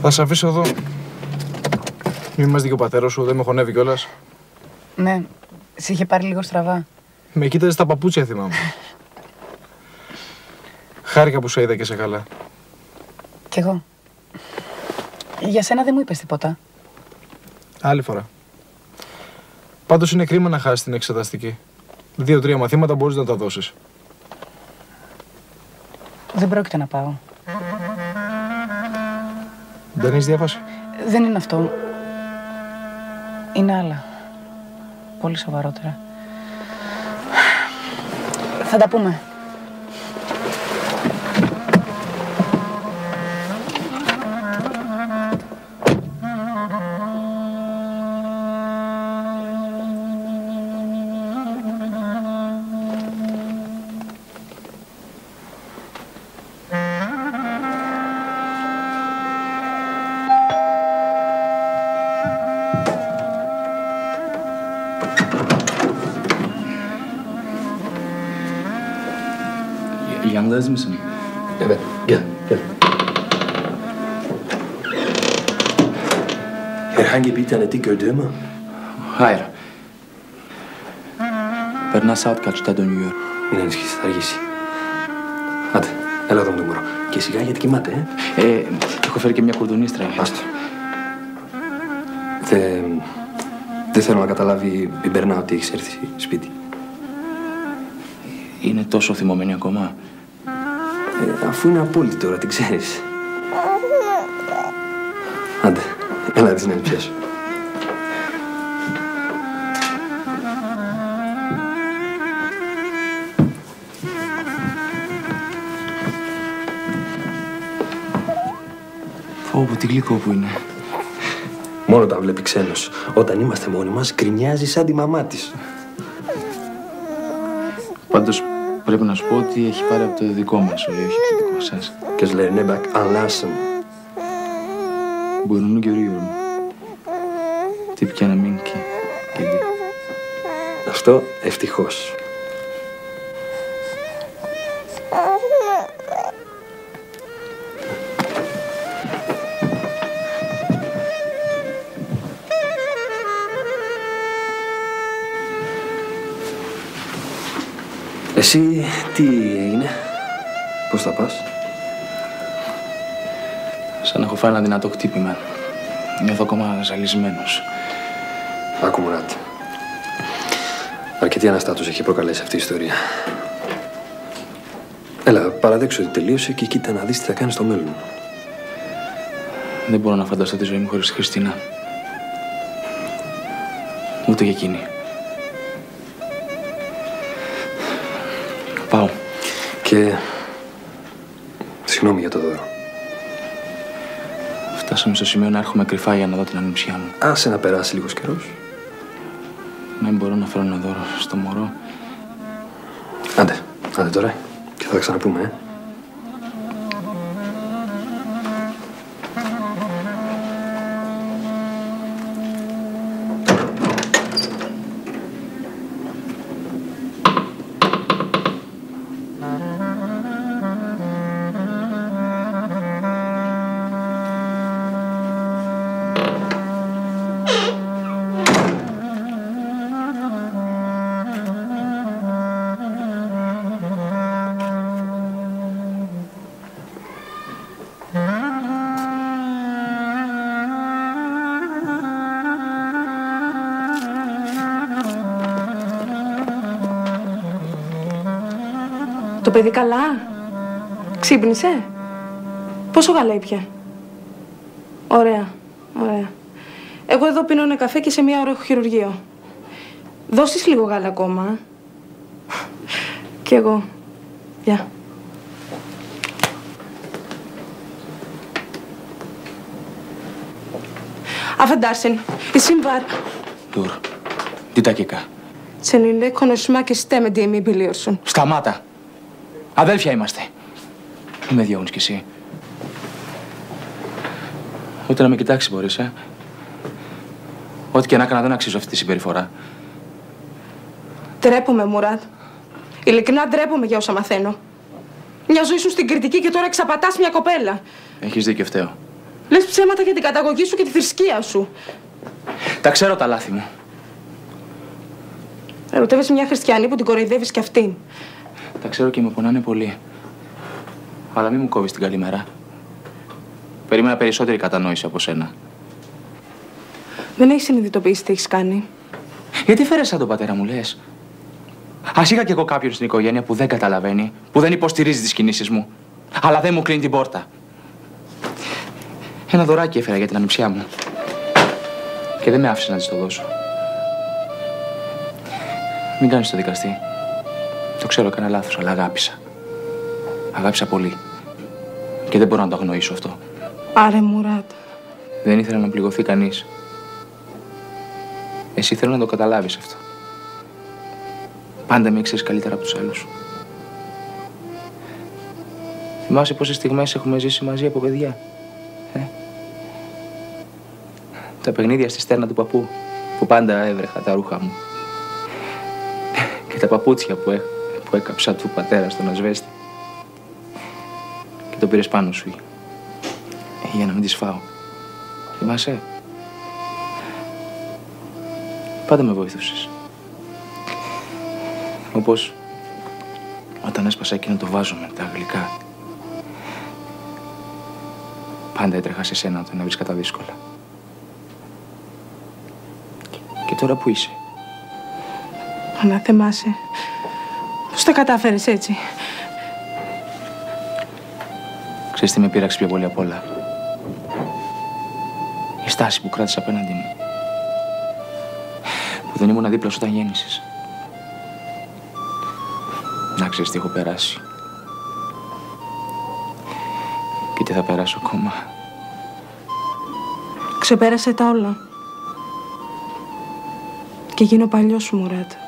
Θα σε αφήσω εδώ. Μην μας δει και ο πατέρας σου, δεν με χωνεύει κιόλας. Ναι, σε είχε πάρει λίγο στραβά. Με κοίταζε στα παπούτσια, θυμάμαι. Χάρηκα που σε είδα και σε καλά. Κι εγώ. Για σένα δεν μου είπες τίποτα. Άλλη φορά. Πάντως είναι κρίμα να χάσεις την εξεταστική. 2-3 μαθήματα μπορείς να τα δώσεις. Δεν πρόκειται να πάω. Δεν έχεις διάβαση? Δεν είναι αυτό. Είναι άλλα. Πολύ σοβαρότερα. Θα τα πούμε. Yalnız mısın? Evet, gel. Herhangi bir tanıdık gördü mü? Hayır. Περνά saat kaçta dönüyor? Μην ανησυχείς, θα αργήσει. Άντε, έλα εδώ με το μωρό. Και σιγά γιατί κοιμάται, Έχω φέρει και μια κουρδουνίστρα. Άστο. Δεν θέλω να καταλάβει η Μπερνά ότι έχεις έρθει σπίτι. Είναι τόσο θυμωμένη ακόμα? Αφού είναι απόλυτη τώρα, την ξέρεις. Άντε, έλα της να πιάσω. Φόβο, τι γλυκό που είναι. Μόνο τα βλέπει ξένος. Όταν είμαστε μόνοι μας, γκρινιάζει σαν τη μαμά της. Πάντως, πρέπει να σου πω ότι έχει πάρει από το δικό μας, όχι από το δικό σας. Και λένε μπακ αλλάσαν. Μπορούν και γρήγορα. Τι πια να μην και Αυτό ευτυχώς. Εσύ τι έγινε, πώς θα πας? Σαν να έχω φάει ένα δυνατό χτύπημα. Νιώθω ακόμα ζαλισμένος. Άκου Μουράτ. Αρκετή αναστάτωση έχει προκαλέσει αυτή η ιστορία. Έλα, παραδέξου ότι τελείωσε και κοίτα να δεις τι θα κάνεις στο μέλλον. Δεν μπορώ να φανταστώ τη ζωή μου χωρίς τη Χριστίνα. Ούτε για εκείνη. Πάω. Και... συγγνώμη για το δώρο. Φτάσαμε στο σημείο να έρχομαι κρυφά για να δω την ανιψιά μου. Άσε να περάσει λίγος καιρός. Να μην μπορώ να φέρω ένα δώρο στο μωρό. Άντε τώρα και θα τα ξαναπούμε, Το παιδί καλά? Ξύπνησε? Πόσο γάλα ήπια? Ωραία. Εγώ εδώ πίνω ένα καφέ και σε μία ώρα έχω χειρουργείο. Δώσεις λίγο γάλα ακόμα. Κι εγώ. Γεια. Affedersin. Isim var. Dur. Τι dakika. Seninle konuşmak istemediğimi biliyorsun. Σταμάτα. Αδέλφια είμαστε. Μην με διώχνεις κι εσύ. Ούτε να με κοιτάξει μπορείς, Ό,τι και να έκανα δεν αξίζω αυτή τη συμπεριφορά. Ντρέπομαι, Μουράτ. Ειλικρινά ντρέπομαι για όσα μαθαίνω. Μια ζωή σου στην κριτική και τώρα εξαπατάς μια κοπέλα. Έχεις δίκιο, φταίω. Λες ψέματα για την καταγωγή σου και τη θρησκεία σου. Τα ξέρω τα λάθη μου. Ερωτεύεσαι μια χριστιανή που την κοροϊδεύεις κι αυτήν. Τα ξέρω και με πονάνε πολύ. Αλλά μην μου κόβεις την καλημέρα. Περίμενα περισσότερη κατανόηση από σένα. Δεν έχεις συνειδητοποιήσει τι έχεις κάνει. Γιατί φέρεσαι σαν τον πατέρα μου, λες? Ας είχα κι εγώ κάποιον στην οικογένεια που δεν καταλαβαίνει, που δεν υποστηρίζει τις κινήσεις μου, αλλά δεν μου κλείνει την πόρτα. Ένα δωράκι έφερα για την ανιψιά μου. Και δεν με άφησε να της το δώσω. Μην κάνεις το δικαστή. Το ξέρω, έκανα λάθος, αλλά αγάπησα. Αγάπησα πολύ. Και δεν μπορώ να το αγνοήσω αυτό. Άρε Μουράτ. Δεν ήθελα να πληγωθεί κανείς. Εσύ θέλω να το καταλάβεις αυτό. Πάντα με ξέρεις καλύτερα από τους άλλους. Θυμάσαι πόσες στιγμές έχουμε ζήσει μαζί από παιδιά. Τα παιχνίδια στη στέρνα του παππού, που πάντα έβρεχα τα ρούχα μου. Και τα παπούτσια που έκαψα του πατέρα στον ασβέστη. Και το πήρες πάνω σου για να μην τις φάω. Θυμάσαι? Πάντα με βοηθούσες. Όπως όταν έσπασα εκείνο το βάζο με τα γλυκά. Πάντα έτρεχα σε σένα όταν έβρισκα τα δύσκολα. Και τώρα που είσαι? Αναθεμάσαι. Πώς τα κατάφερες έτσι? Ξέρεις τι με πείραξε πιο πολύ απ' όλα? Η στάση που κράτησα απέναντι μου. Που δεν ήμουν δίπλα σου όταν γέννησες. Να ξέρεις τι έχω περάσει. Και τι θα περάσω ακόμα. Ξεπέρασε τα όλα. Και γίνω παλιός σου, Μουράτ.